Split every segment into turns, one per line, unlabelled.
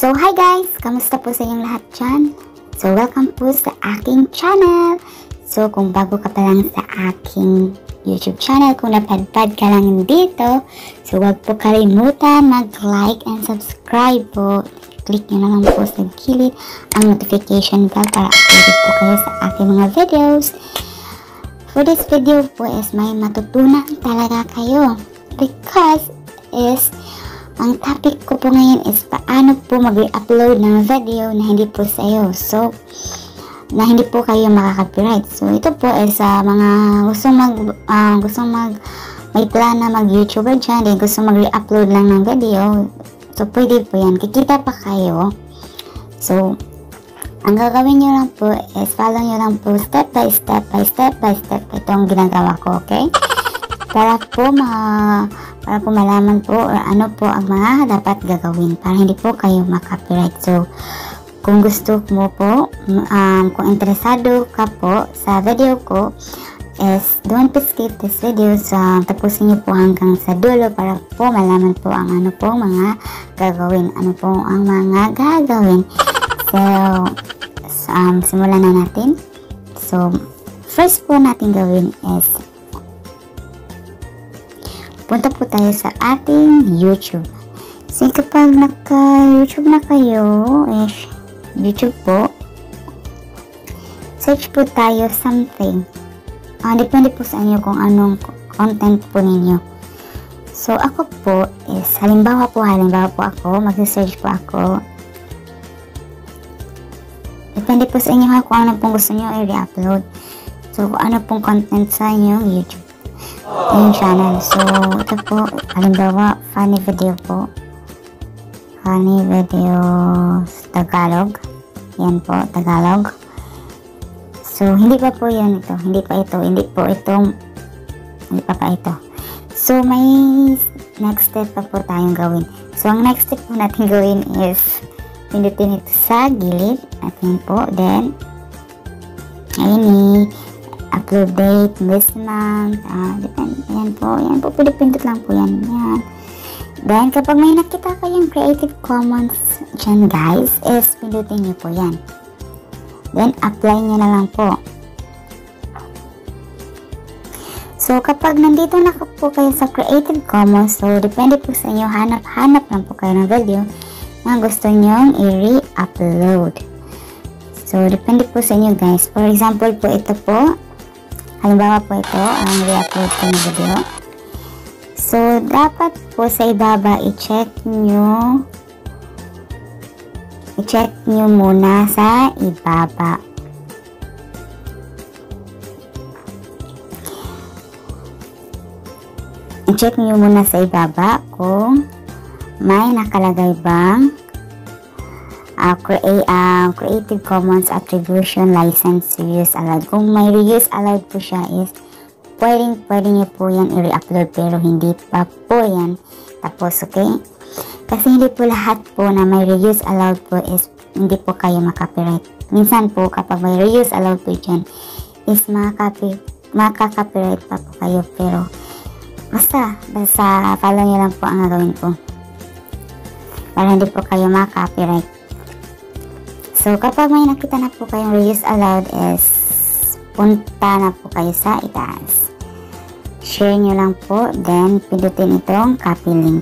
So, hi guys! Kamusta po sa inyong lahat dyan? So, welcome po sa aking channel! So, kung bago ka pa lang sa aking YouTube channel, kung napadpad ka lang dito, so wag po kalimutan mag-like and subscribe po. Click nyo na lang po sa gilid ang notification bell para updated po kayo sa aking mga videos. For this video po is may matutunan talaga kayo because ang topic ko po ngayon is paano po mag-upload ng video na hindi po sa iyo. So, na hindi po kayo makaka-copyright. So, ito po is mga gustong may plan na mag-YouTuber dyan, then gusto mag-re-upload lang ng video. So, pwede po yan. Kikita pa kayo. So, ang gagawin nyo lang po is follow nyo lang po step by step itong ginagawa ko, okay? Para po malaman po or ano po ang mga dapat gagawin para hindi po kayo makaka-copyright. So, kung gusto mo po, kung interesado ka po sa video ko, is don't skip this video. So, tapusin niyo po hanggang sa dulo para po malaman po ang ano po mga gagawin. Ano po ang mga gagawin. So, simulan na natin. So, first po natin gawin is punta po tayo sa ating YouTube. So, kapag naka-YouTube na kayo, YouTube po, search po tayo something. Depende po sa inyo kung anong content po ninyo. So, ako po is, halimbawa po ako, mag-search po ako. Depende po sa inyo kung ano pong gusto nyo i-re-upload. So, kung ano pong content sa inyong YouTube. Yung channel. So, ito po, halimbawa, funny video po. Funny videos Tagalog. Yan po, Tagalog. So, hindi pa po yan ito. Hindi pa ito. Hindi pa ito. So, may next step pa po tayong gawin. So, ang next step po natin gawin is pindutin ito sa gilid. At yan po. Then, ayun upload date this month. Depende. Yan po. Pwede pindot lang po yan. Yan. Then, kapag may nakita kayong Creative Commons dyan guys, is pindutin nyo po yan. Then, apply nyo na lang po. So, kapag nandito na po kayo sa Creative Commons, so, depende po sa inyo, hanap lang po kayo ng video na gusto nyong i-re-upload. So, depende po sa inyo guys. For example po, ito po. Halimbawa po ito, ang re-upload ko ng video. So, dapat po sa ibaba, i-check nyo muna sa ibaba. I-check nyo muna sa ibaba kung may nakalagay bang Creative Commons Attribution License Reuse Allowed. Kung may reuse allowed po siya is pwede nyo po yan i-re-upload pero hindi pa po yan tapos, okay? Kasi hindi po lahat po na may reuse allowed po is hindi po kayo makaka-copyright. Minsan po kapag may reuse allowed po dyan is makaka-copyright pa po kayo pero basta follow nyo lang po ang gagawin po para hindi po kayo makaka-copyright. So, kapag may nakita na po kayong reuse allowed is punta na po kayo sa itaas. Share nyo lang po, then pindutin itong copy link.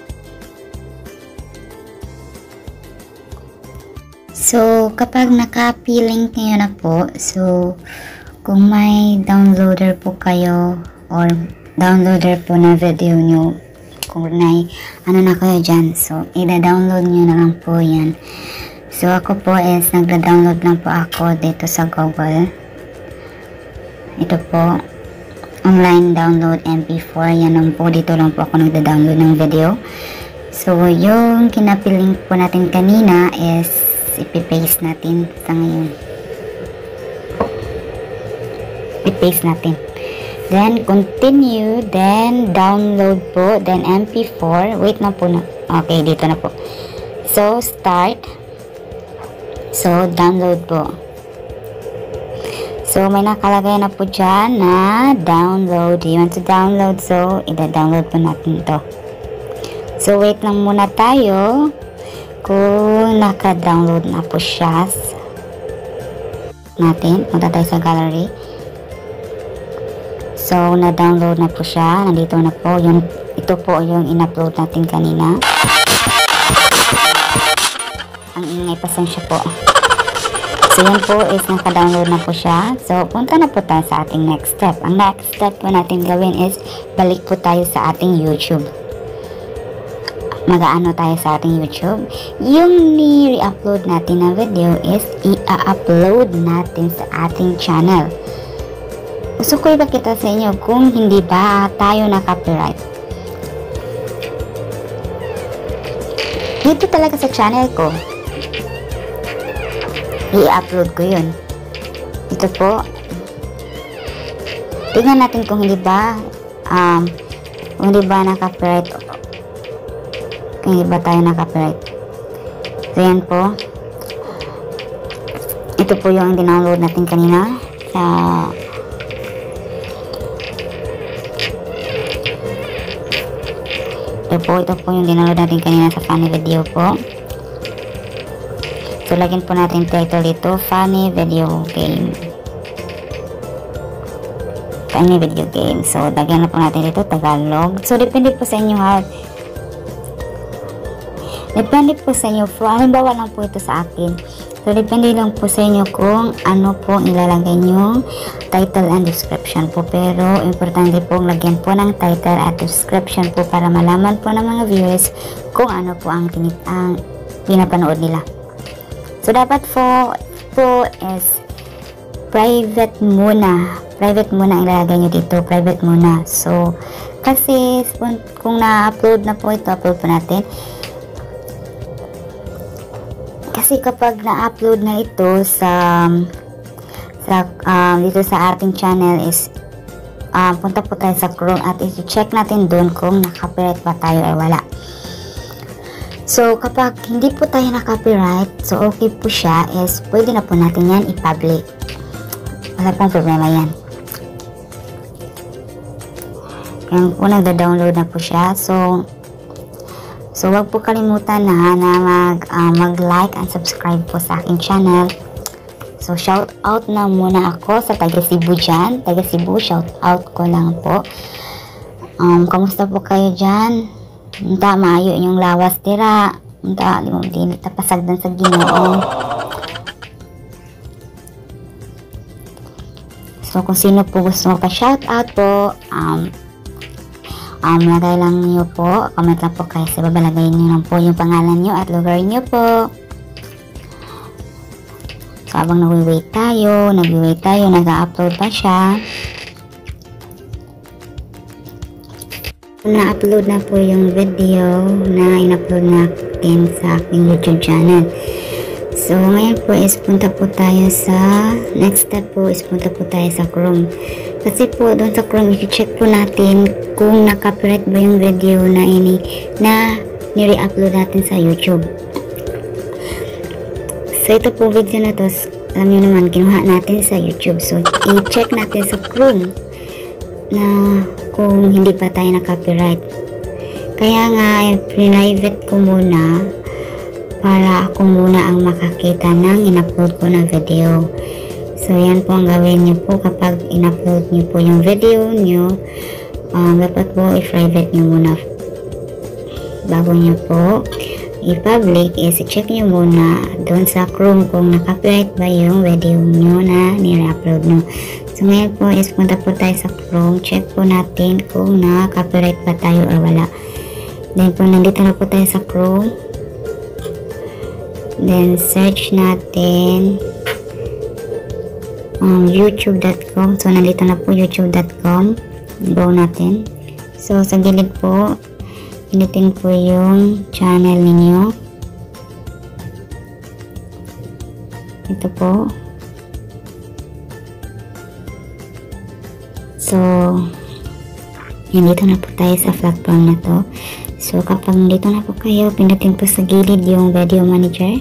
So, kapag na-copy link nyo na po, so, kung may downloader po kayo or downloader po na video nyo, kung ano na kayo dyan, so, i-download nyo na lang po yan. So, ako po is nagda-download lang po ako dito sa Google. Ito po, online download MP4. Yan lang po, dito lang po ako nagda-download ng video. So, yung kinapiling po natin kanina is ipipaste natin sa ngayon. I-paste natin. Then, continue. Then, download po. Then, MP4. Wait na po na. Okay, dito na po. So, start. So, download po. So, may nakalagay na po dyan na download. You want to download? So, i-download po natin ito. So, wait lang muna tayo. kung naka-download na po siya natin. Punta tayo sa gallery. So, na-download na po siya. Nandito na po. Ito po yung in-upload natin kanina. Ang ingay, pasensya po. So, yan po is naka-download na po siya. So, punta na po tayo sa ating next step. Ang next step po natin gawin is balik po tayo sa ating YouTube. Mag-aano tayo sa ating YouTube. Yung ni-re-upload natin na video is i-upload natin sa ating channel. Gusto ko ipakita sa inyo kung hindi ba tayo na copyright. Dito talaga sa channel ko, i-upload ko yun. Ito po. Tingnan natin kung hindi ba na copyright. Kung hindi ba tayo na copyright. So yan po. Ito po yung dinownload natin kanina sa ito po yung dinownload natin kanina sa funny video po. So lagyan po natin title dito, funny video game. Funny video game. So lagyan na po natin dito Tagalog. So depende po sa inyo ha. Depende po sa inyo. Halimbawa lang po ito sa akin. So, depende lang po sa inyo kung ano po ilalagay nyo title and description po. Pero, importante po lagyan po ng title at description po para malaman po ng mga viewers kung ano po ang pinapanood nila. So, dapat po is private muna. Private muna ang ilalagay nyo dito. Private muna. So, kasi kung na-upload na po ito, upload po natin. Kasi kapag na-upload na ito dito sa ating channel is punta po tayo sa Chrome at i-check natin doon kung na-copyright ba tayo or wala. So kapag hindi po tayo na-copyright, so okay po siya, is pwede na po natin yan i-public. Wala pong problema yan. Kaya po nagda-download na po siya. So, wag po kalimutan na mag-like and subscribe po sa aking channel. So, shout out na muna ako sa taga Cebu dyan. Taga Cebu, shout out ko lang po. Kamusta po kayo dyan? Unta, maayo yung lawas tira. Unta, limang tapasagdan sa Ginoo. So, kung sino po gusto mo pa-shout out po, lagay lang nyo po, comment lang po kayo sa babalagay nyo lang po yung pangalan nyo at lugar nyo po. So habang nag-wait tayo, nag-upload pa siya. Na-upload na po yung video na in-upload natin sa aking YouTube channel. So ngayon po is punta po tayo sa next step po is punta po tayo sa Chrome. Kasi po doon sa Chrome, i-check po natin kung na-copyright ba yung video na nire-upload natin sa YouTube. So ito po video na to, alam nyo naman, kinuha natin sa YouTube. So i-check natin sa Chrome na kung hindi pa tayo na-copyright. Kaya nga, private ko muna para ako muna ang makakita ng in-upload ko na video. So, yan po ang gawin nyo po kapag in-upload nyo po yung video nyo. Dapat po i-private nyo muna. Bago nyo po i-public, is i-check nyo muna doon sa Chrome kung na-copyright ba yung video nyo na nire-upload nyo. So, ngayon po is punta po tayo sa Chrome. Check po natin kung na-copyright ba tayo or wala. Then po, nandito na po tayo sa Chrome. Then, search natin youtube.com. So, nandito na po youtube.com. Go natin. So, sa gilid po, pinutin po yung channel ninyo. Ito po. So, nandito na po tayo sa platform na to. So, kapag nandito na po kayo, pinutin po sa gilid yung video manager.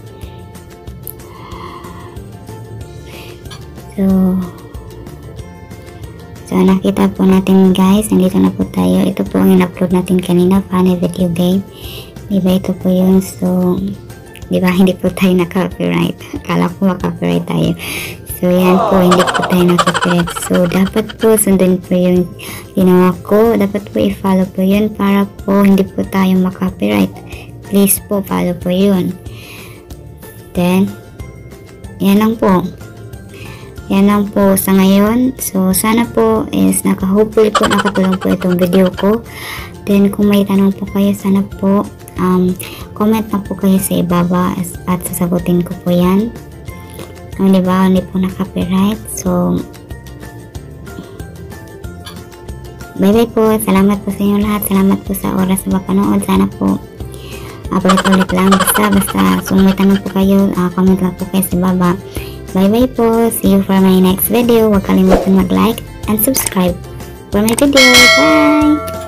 So nakita po natin guys, nandito na po tayo. Ito po ang in-upload natin kanina, funny video game. Diba ito po yun? So, diba hindi po tayo na-copyright. Akala ko ma-copyright tayo. So, yan po, hindi po tayo na-copyright. So, dapat po sundin po yung ginawa ko. Dapat po i-follow po yun para po hindi po tayo ma-copyright. Please po, follow po yun. Then, yan lang po. Yan lang po sa ngayon. So, sana po is hopefully po nakatulong po itong video ko. Then, kung may tanong po kayo, sana po comment na po kayo sa ibaba at sasagutin ko po yan. Diba, hindi po na-copyright. So, bye-bye po. Salamat po sa inyo lahat. Salamat po sa oras na mapanood. Sana po ulit-ulit lang. Basta kung may tanong po kayo, comment lang po kayo sa ibaba. Bye-bye po. See you for my next video. Huwag kalimutan mag-like and subscribe for my video. Bye!